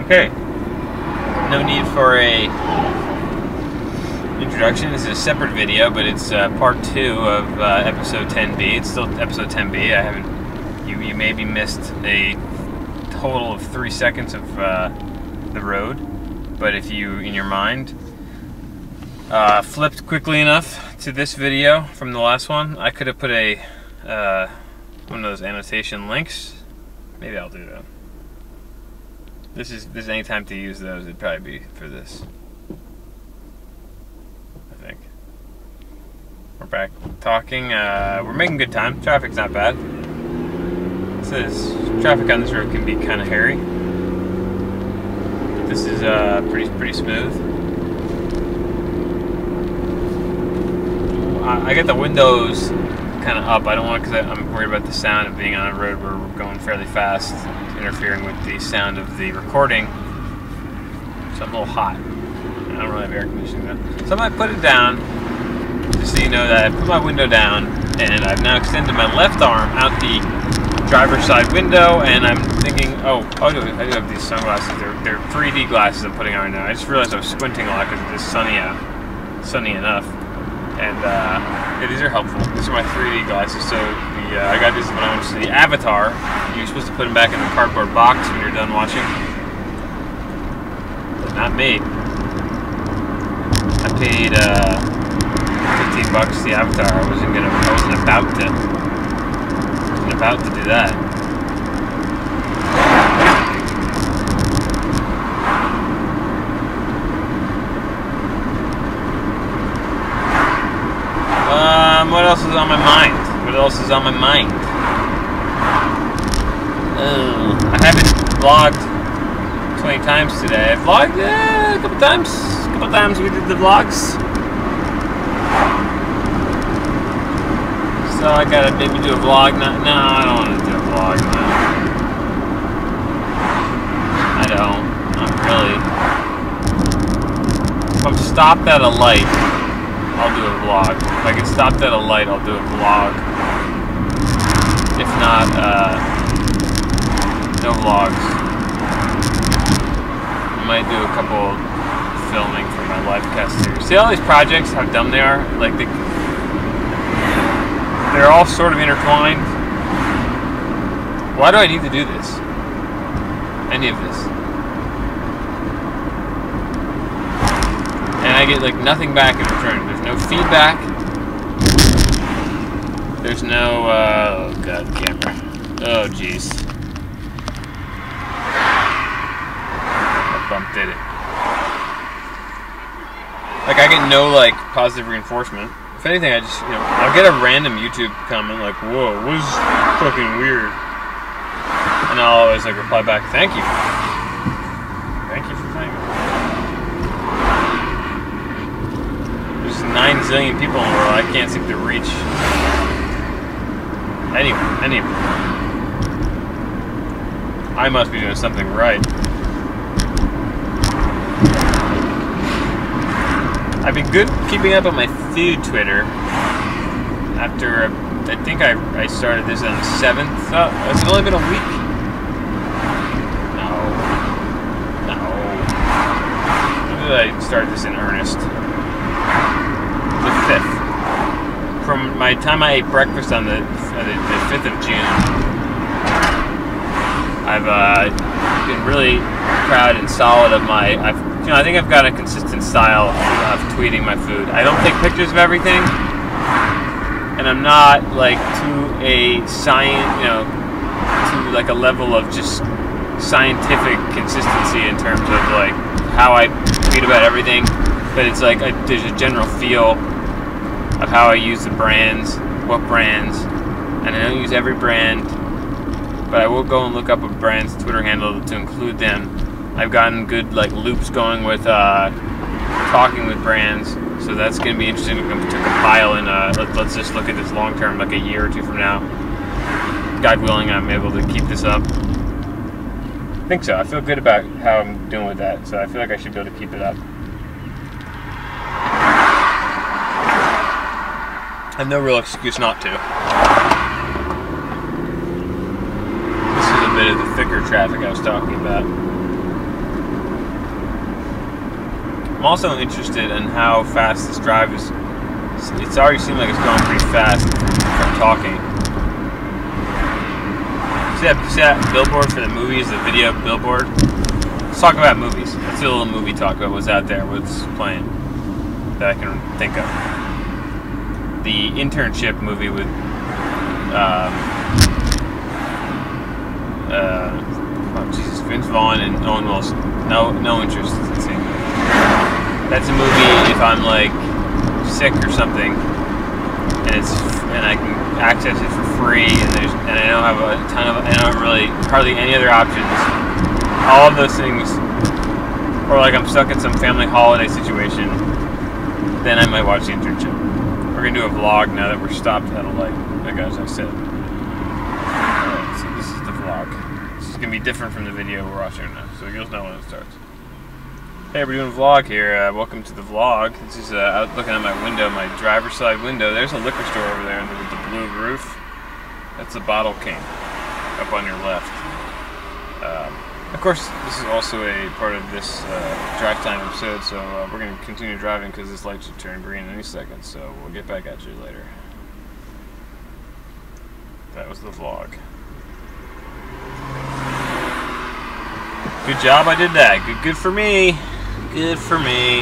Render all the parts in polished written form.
Okay, no need for a introduction. This is a separate video, but it's part 2 of episode 10B. It's still episode 10B. You maybe missed a total of 3 seconds of the road, but if you, in your mind, flipped quickly enough to this video from the last one, I could have put a one of those annotation links. Maybe I'll do that. This is any time to use those, it'd probably be for this. I think. We're back talking. We're making good time. Traffic's not bad. It says traffic on this road can be kind of hairy. But this is pretty smooth. I got the windows kind of up. I don't want to, because I'm worried about the sound of being on a road where we're going fairly fast, interfering with the sound of the recording. So I'm a little hot. I don't really have air conditioning though. So I might put it down, just so you know that I put my window down, and I've now extended my left arm out the driver's side window, and I'm thinking, I do have these sunglasses. They're 3D glasses I'm putting on right now. I just realized I was squinting a lot because it's sunny out. Sunny enough. And yeah, these are helpful. These are my 3D glasses. So I got these when I went to the Avatar. You're supposed to put them back in the cardboard box when you're done watching. But not me. I paid $15 the Avatar. I wasn't about to do that. What else is on my mind? I haven't vlogged 20 times today. I vlogged a couple times. A couple times we did the vlogs. So I gotta maybe do a vlog. No, I don't want to do a vlog now. I don't. Not really. If I'm stopped at a light, I'll do a vlog. If I get stopped at a light, I'll do a vlog. If not, no vlogs. I might do a couple filming for my live cast series. See all these projects, how dumb they are? Like, they're all sort of intertwined. Why do I need to do this? Any of this? And I get like nothing back in return. There's no feedback. There's no, oh god, camera. Oh jeez. That bump did it. Like I get no like positive reinforcement. If anything, I just, I'll get a random YouTube comment like, whoa, what is fucking weird? And I'll always like reply back, thank you. Thank you for saying it. 9 zillion people in the world. I can't seem to reach any of them. I must be doing something right. I've been good keeping up on my food Twitter. After, I think I started this on the 7th. Oh, has it only been a week? No. When did I start this in earnest? The 5th. From my time I ate breakfast on the 5th of June, I've been really proud and solid of my. I think I've got a consistent style of tweeting my food. I don't take pictures of everything, and I'm not like to a to like a level of just scientific consistency in terms of like how I tweet about everything. But it's like there's a general feel of how I use the brands, what brands, and I don't use every brand, but I will go and look up a brand's Twitter handle to include them. I've gotten good like loops going with talking with brands, so that's going to be interesting to compile. And let's just look at this long term, like a year or two from now. God willing, I'm able to keep this up. I think so. I feel good about how I'm doing with that, so I feel like I should be able to keep it up. I have no real excuse not to. This is a bit of the thicker traffic I was talking about. I'm also interested in how fast this drive is. It's already seemed like it's going pretty fast from talking. See that billboard for the movies, the video billboard? Let's talk about movies. Let's do a little movie talk about what's out there, what's playing that I can think of. The Internship movie with Vince Vaughn and Owen Wilson. No interest in seeing it. That's a movie if I'm like sick or something, and I can access it for free, and I don't have a ton of, I don't really hardly any other options. All of those things, or like I'm stuck in some family holiday situation, then I might watch The Internship. We're gonna do a vlog now that we're stopped at a light, like as I said. Alright, so this is the vlog. This is gonna be different from the video we're watching now, so you'll know when it starts. Hey, we're doing a vlog here. Welcome to the vlog. This is out looking at my window, my driver's side window. There's a liquor store over there with the blue roof. That's the Bottle King up on your left. Of course, this is also a part of this drive time episode, so we're going to continue driving because this light should turn green any second, so we'll get back at you later. That was the vlog. Good job, I did that. Good for me. Good for me.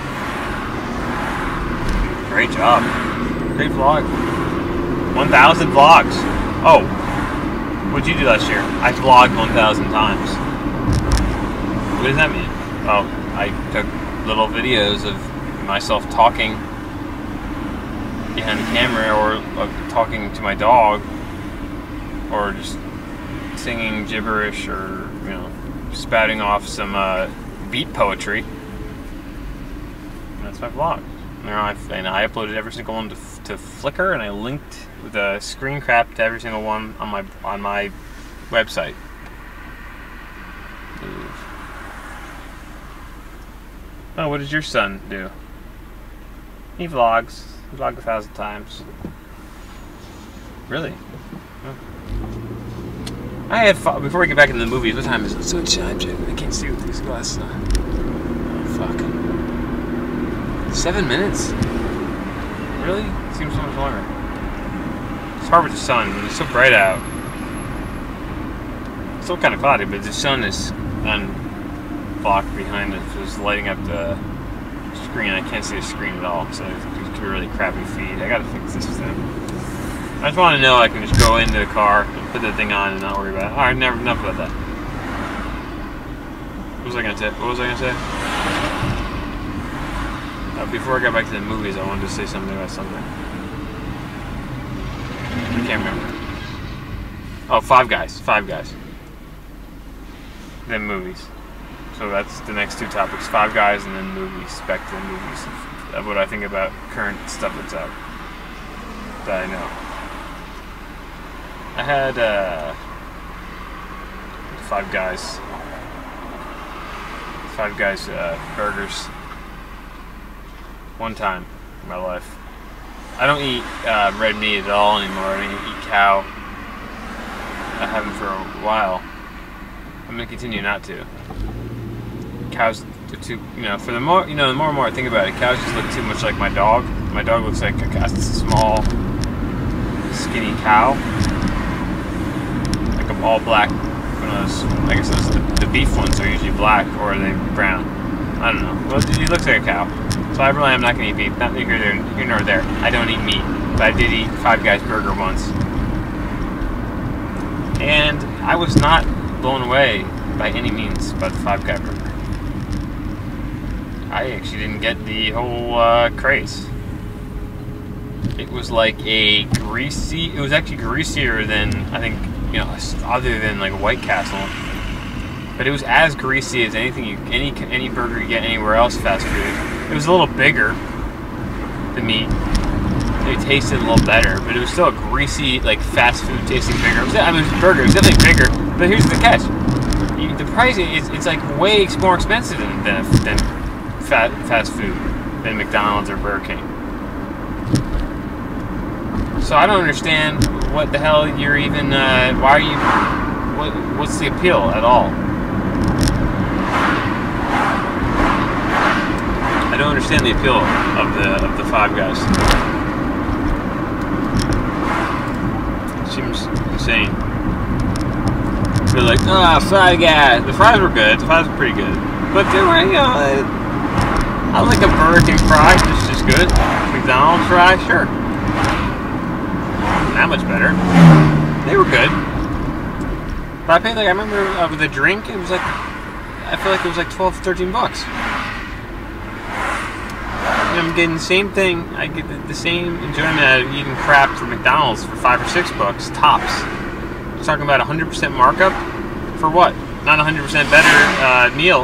Great job. Great vlog. 1,000 vlogs. Oh, what'd you do last year? I vlogged 1,000 times. What does that mean? Oh, I took little videos of myself talking behind the camera, or talking to my dog, or just singing gibberish, or spouting off some beat poetry. And that's my vlog. And I uploaded every single one to Flickr, and I linked the screen cap to every single one on my website. Oh, what does your son do? He vlogs. He vlogged 1,000 times. Really? Oh. I had fun. Before we get back into the movies, what time is it? So challenging. I can't see with these glasses on. Oh, fuck. 7 minutes? Really? It seems so much longer. It's hard with the sun. It's so bright out. It's still kind of cloudy, but the sun is unblocked behind it. So it's lighting up the screen. I can't see the screen at all, so it's a really crappy feed. I gotta fix this thing. I just want to know I can just go into the car and put the thing on and not worry about it. Alright, enough about that. What was I gonna say? Before I got back to the movies, I wanted to say something about something. I can't remember. Oh, Five Guys. Then movies. So that's the next two topics. Five Guys and then movies. Back to the movies. Of what I think about current stuff that's out. That I know. I had Five Guys burgers one time in my life. I don't eat red meat at all anymore. I don't eat cow. I haven't for a while. I'm gonna continue not to. Cows are too, for the more, the more and more I think about it, cows just look too much like my dog. My dog looks like a small, skinny cow. Like an all black one of those. I guess the beef ones are usually black, or are they brown? I don't know. Well, he looks like a cow. So I really am not gonna eat beef. Not here nor there. I don't eat meat, but I did eat Five Guys burger once, and I was not blown away by any means by the Five Guy burger. I actually didn't get the whole craze. It was like it was actually greasier than, I think, other than like White Castle. But it was as greasy as any burger you get anywhere else fast food. It was a little bigger, the meat. It tasted a little better, but it was still a greasy, like fast food tasting burger. It was a burger. It was definitely bigger. But here's the catch: the price it's like way more expensive than fast food, than McDonald's or Burger King. So I don't understand what the hell you're even. Why are you? What's the appeal at all? I don't understand the appeal of the Five Guys. It seems insane. They're like, Five Guys. The fries were good. The fries were pretty good, but they were, you know, I like a Burger King fry. It's just good. McDonald's fry, sure. Not that much better. They were good. But I paid, like, I remember with the drink, it was like, I feel like it was like 12, 13 bucks. And I'm getting the same thing. I get the same enjoyment out of eating crap from McDonald's for $5 or $6 tops. I'm talking about 100% markup for what? Not 100% better meal.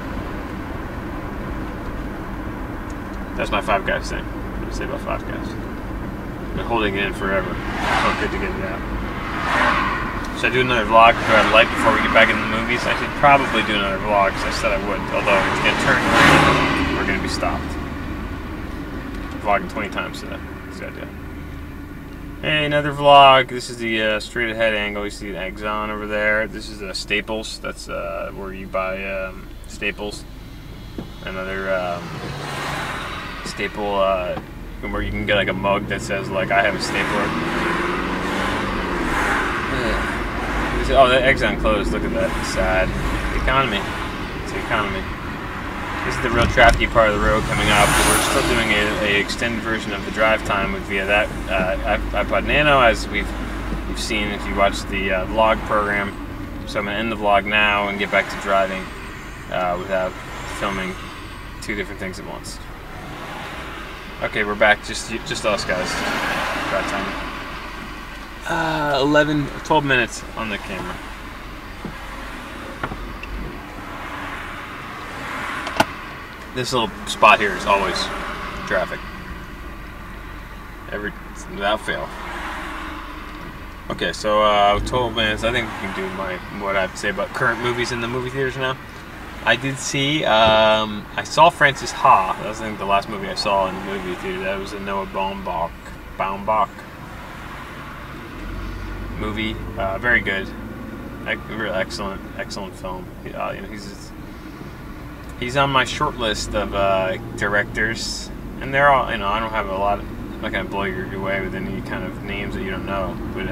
That's my Five Guys thing. What do you say about Five Guys? I've been holding it in forever. So good to get it out. Should I do another vlog for red light before we get back into the movies? I should probably do another vlog because I said I would, although it's going to turn green. We're going to be stopped. I'm vlogging 20 times today. That's the idea. Hey, another vlog. This is the straight ahead angle. You see the Exxon over there. This is Staples. That's where you buy Staples. Another staple where you can get like a mug that says like I have a stapler. Oh, that Exxon closed. Look at that. It's sad. The economy. It's the economy. This is the real trafficy part of the road coming up. We're still doing a extended version of the drive time via that iPod Nano, as you've seen if you watch the vlog program. So I'm going to end the vlog now and get back to driving without filming two different things at once. Okay, we're back. Just us guys. Drive time. 12 minutes on the camera. This little spot here is always traffic. Without fail. Okay, so 12 minutes. I think we can do what I have to say about current movies in the movie theaters now. I did see, I saw Frances Ha. That was, I think, the last movie I saw in the movie theater. That was a Noah Baumbach movie. Very good. Really excellent film. You know, he's on my short list of directors, and they're all, you know, I don't have a lot of, I'm not going to blow you away with any kind of names that you don't know, but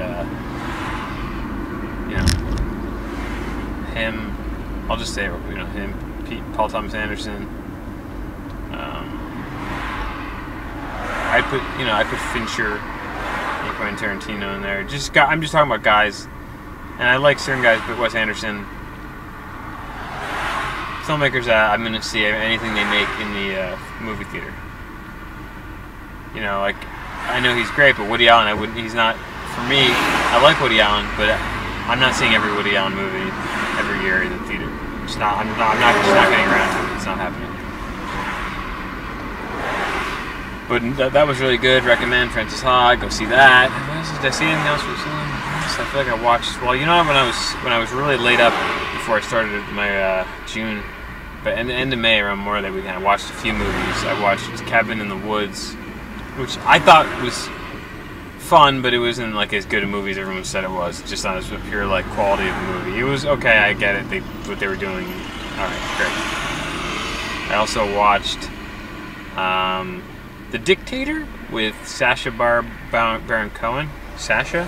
you know, him, I'll just say, you know, him, Paul Thomas Anderson. I put Fincher and Quentin Tarantino in there. I'm just talking about guys, and I like certain guys, but Wes Anderson, filmmakers that I'm gonna see anything they make in the movie theater. You know, like, I know he's great, but Woody Allen, he's not, for me, I like Woody Allen, but I'm not seeing every Woody Allen movie every year in the theater. I'm just not getting around to it. It's not happening. But that was really good. Recommend Frances Ha. Go see that. Did I see anything else recently? I feel like I watched. Well, you know, when I was really laid up before I started my June, but end of May around Memorial Day weekend, I watched a few movies. I watched Cabin in the Woods, which I thought was fun, but it wasn't like as good a movie as everyone said it was. Just on a pure like quality of the movie. It was okay. I get it. What they were doing. All right, great. I also watched The Dictator with Sacha Baron Cohen. Sasha.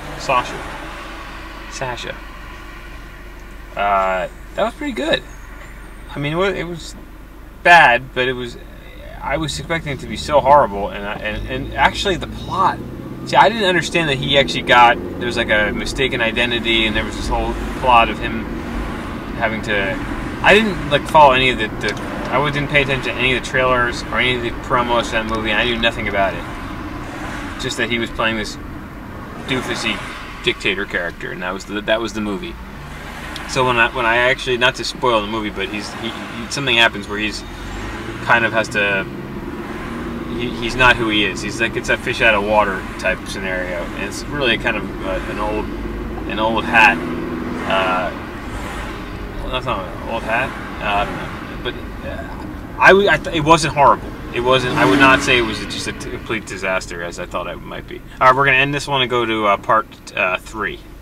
That was pretty good. I mean, it was bad, but I was expecting it to be so horrible, and actually the plot. See, I didn't understand that he actually there was like a mistaken identity, and there was this whole plot of him having to. I didn't like follow any of I didn't pay attention to any of the trailers or any of the promos for that movie, and I knew nothing about it. Just that he was playing this doofusy dictator character, and that was the movie. So when I actually, not to spoil the movie, but something happens where he's kind of has to. He's not who he is. He's like, it's a fish out of water type scenario, and it's really kind of an old hat. Well, that's not an old hat, but it wasn't horrible. It wasn't. I would not say it was just a complete disaster as I thought it might be. All right, we're gonna end this one and go to part 3.